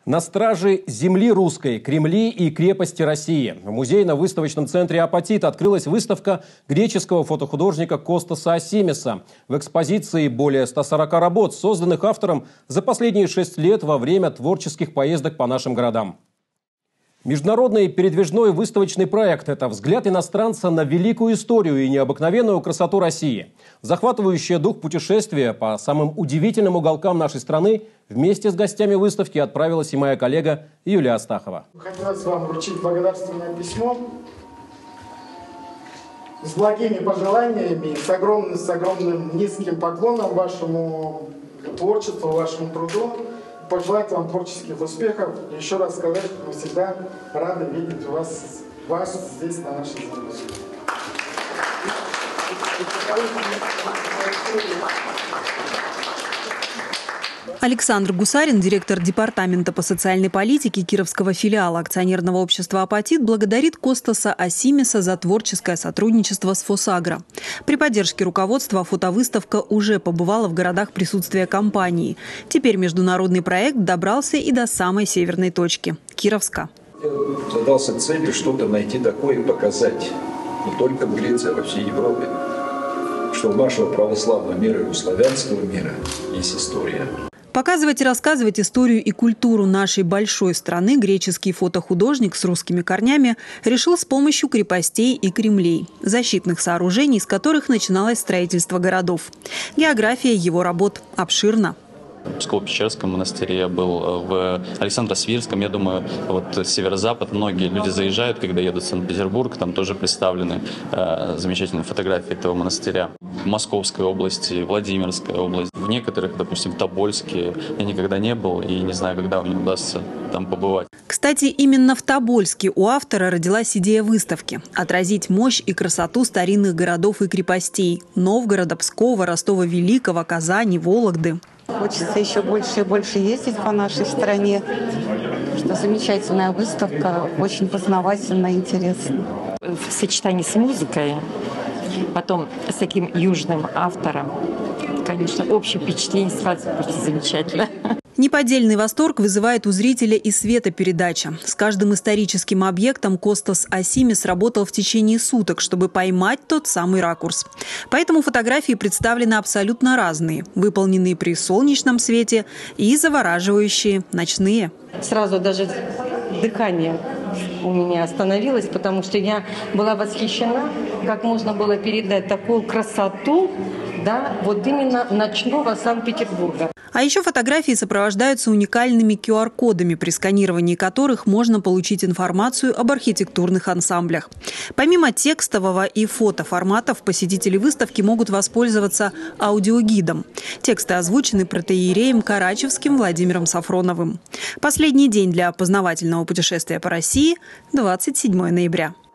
На страже земли русской, Кремли и крепости России. В музейно-выставочном центре «Апатит» открылась выставка греческого фотохудожника Костаса Асимиса. В экспозиции более 140 работ, созданных автором за последние 6 лет во время творческих поездок по нашим городам. Международный передвижной выставочный проект – это взгляд иностранца на великую историю и необыкновенную красоту России. Захватывающее дух путешествия по самым удивительным уголкам нашей страны вместе с гостями выставки отправилась и моя коллега Юлия Астахова. Хотелось вам вручить благодарственное письмо с благими пожеланиями, с огромным низким поклоном вашему творчеству, вашему труду. Пожелать вам творческих успехов. И еще раз сказать, что мы всегда рады видеть вас здесь, на нашей земле. Александр Гусарин, директор департамента по социальной политике Кировского филиала акционерного общества «Апатит», благодарит Костаса Асимиса за творческое сотрудничество с «Фосагро». При поддержке руководства фотовыставка уже побывала в городах присутствия компании. Теперь международный проект добрался и до самой северной точки – Кировска. Я задался целью что-то найти такое и показать не только в Греции, а во всей Европе, что у нашего православного мира и у славянского мира есть история. Показывать и рассказывать историю и культуру нашей большой страны греческий фотохудожник с русскими корнями решил с помощью крепостей и кремлей, защитных сооружений, с которых начиналось строительство городов. География его работ обширна. В Псково-Печерском монастыре я был, в Александро-Свирском. Я думаю, вот северо-запад, многие люди заезжают, когда едут в Санкт-Петербург, там тоже представлены замечательные фотографии этого монастыря. В Московской области, Владимирской области, в некоторых, допустим, Тобольске я никогда не был и не знаю, когда мне удастся там побывать. Кстати, именно в Тобольске у автора родилась идея выставки – отразить мощь и красоту старинных городов и крепостей – Новгорода, Пскова, Ростова-Великого, Казани, Вологды. Хочется еще больше и больше ездить по нашей стране. Что замечательная выставка, очень познавательно, интересно. В сочетании с музыкой, потом с таким южным автором, конечно, общее впечатление сразу просто замечательно. Неподдельный восторг вызывает у зрителя и светопередача. С каждым историческим объектом Костас Асимис работал в течение суток, чтобы поймать тот самый ракурс. Поэтому фотографии представлены абсолютно разные, выполненные при солнечном свете и завораживающие ночные. Сразу даже дыхание у меня остановилось, потому что я была восхищена, как можно было передать такую красоту, да, вот именно ночного Санкт-Петербурга. А еще фотографии сопровождаются уникальными QR-кодами, при сканировании которых можно получить информацию об архитектурных ансамблях. Помимо текстового и фотоформатов, посетители выставки могут воспользоваться аудиогидом. Тексты озвучены протоиереем Карачевским Владимиром Сафроновым. Последний день для познавательного путешествия по России – 27 ноября.